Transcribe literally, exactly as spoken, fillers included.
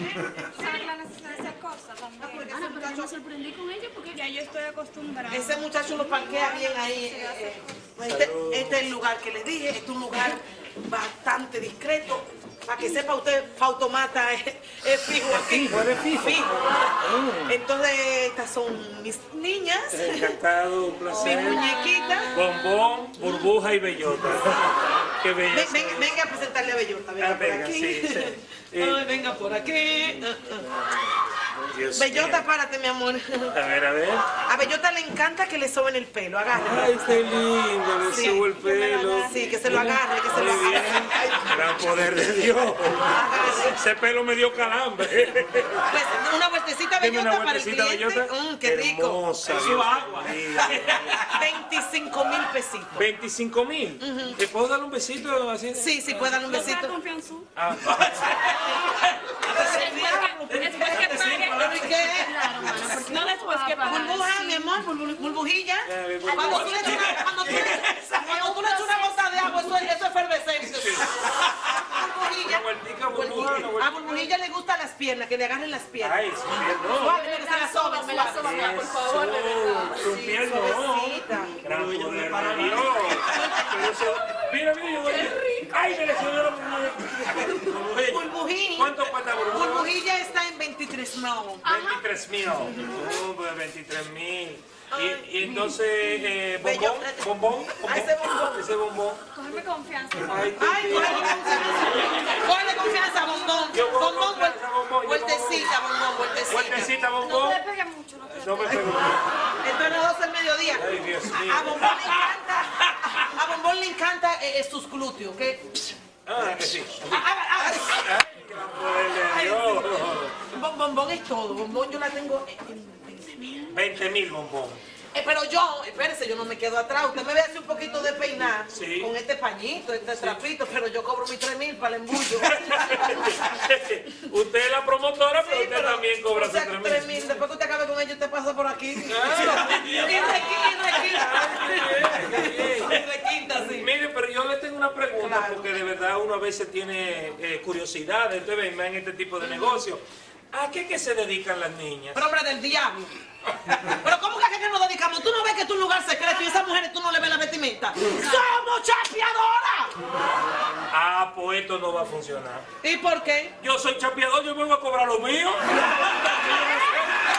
saber la necesidad de hacer cosas también. Porque ese Ana, pero yo me muchacho, sorprendí con ella porque Ya yo estoy acostumbrada. ese muchacho lo parquea bien ahí. eh, eh, Este, este es el lugar que les dije, este es un lugar bastante discreto. Para que sepa usted, Fautomata es, es fijo aquí. Fijo. Entonces, estas son mis niñas, Encantado, un mis placer. muñequitas. Bombón, burbuja y bellota. Qué Ven, belleza. ven, venga a presentarle a Bellota, venga Ah, por venga, aquí. sí, sí. Ay, venga por aquí. Dios Bellota, mío. párate, mi amor. A ver, a ver. A Bellota le encanta que le soben el pelo, agárralo. Ay, está lindo, le Sí. subo el pelo. Sí, que se lo agarre, que se lo Muy bien. agarre. Gran poder de Dios. Agarre. Ese pelo me dio calambre. Pues una vueltecita Dime Bellota una para el vueltecita cliente. bellota. Mm, qué rico. Hermosa. Su Dios agua. mío. veinticinco mil pesitos. veinticinco mil. ¿Te puedo dar un besito así? Sí, sí, puede darle un besito. Confianza. Ah. Después que pague. ¿Pero y qué? claro, mana, porque No después que pague. Burbuja, mi amor, burbu- burbujilla. Ya, ve, burbuja. Cuando tú le echas una, cuando tú le- cuando tú le echas una gota de agua, eso, es- eso es efervescencia. Burbujilla. Una vueltica, burbuja, una A vueltica. burbujilla le gustan las piernas, que le agarren las piernas. Ay, sí, no. Suave, pero que se la soban, me la soban, por favor, de verdad. Eso, tu piel no. suavecita. Gran poder de Dios. Pero eso- Mira, mira, yo voy a... Ay, me lesionó la burbujilla. Burbujilla. ¿Cuánto cuesta burbuja? Burbujilla está en veintitrés mil. veintitrés mil. Oh, pues veintitrés mil. Y, y entonces, eh, Bello. bombón, bombón, Ah, ese bombón. ese bombón. Cógeme confianza. Ay, qué Ay, bien. cógele confianza. Cógele confianza, bombón. Yo cojo Bombón, confianza, bombón, yo vueltecita, bombón, vueltecita. Vueltecita, No bombón. te pegues mucho, no te No me pegó. Esto es las doce del mediodía. Ay, Dios mío. A Bombón le encanta, a Bombón le encanta eh, eh, sus glúteos, ¿qué? Ah, que sí. Ah, ah, ah, Ay, gran poder de Dios. Bom- Bombón es todo, Bombón yo la tengo en veinte mil. veinte mil bombón. Eh, pero yo, espérese, yo no me quedo atrás. Usted me ve hacer un poquito de peinar Sí. con este pañito, este trapito, pero yo cobro mis tres mil para el embullo. Usted es la promotora, pero Sí, usted también cobra o sea, sus tres tres mil. mil. Después que usted acabe con ellos, usted pasa por aquí. Ah, y requinta, y bien. requinta, sí. Mire, pero yo le tengo una pregunta, Claro. porque de verdad uno a veces tiene eh, curiosidad de ver en este tipo de negocios. ¿A qué, que se dedican las niñas? Pero hombre del diablo. Pero ¿cómo que a qué nos dedicamos? ¿Tú no ves que es un lugar secreto y esas mujeres tú no le ves la vestimenta? ¡Somos chapeadoras! Ah, pues esto no va a funcionar. ¿Y por qué? Yo soy chapeador, yo vengo a cobrar lo mío.